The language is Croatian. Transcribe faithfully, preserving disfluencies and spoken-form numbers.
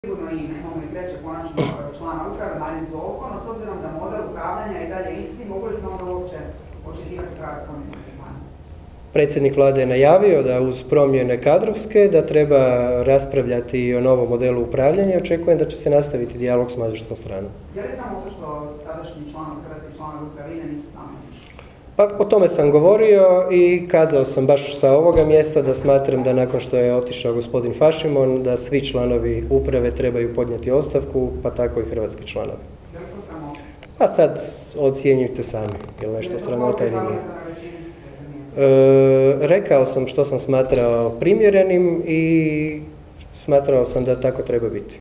Sigurno ime, imamo i treće konačno člana uprave, Mariju Zokon, s obzirom da model upravljanja i dalje isti, mogu li smo onda uopće očekivati prave promjene? Predsjednik vlade je najavio da uz promjene kadrovske, da treba raspravljati i o novom modelu upravljanja i očekujem da će se nastaviti dijalog s mađarskom stranom. Je li samo to što sadašnji članovi, hrvatski članovi Uprave Ine nisu sami išli? Pa o tome sam govorio i kazao sam baš sa ovoga mjesta da smatram da nakon što je otišao gospodin Fašimon, da svi članovi uprave trebaju podnijeti ostavku, pa tako i hrvatski članovi. Je li to sramota? Pa sad ocjenjujte sami, je li nešto sramota ili nije. E, rekao sam što sam smatrao primjerenim i smatrao sam da tako treba biti.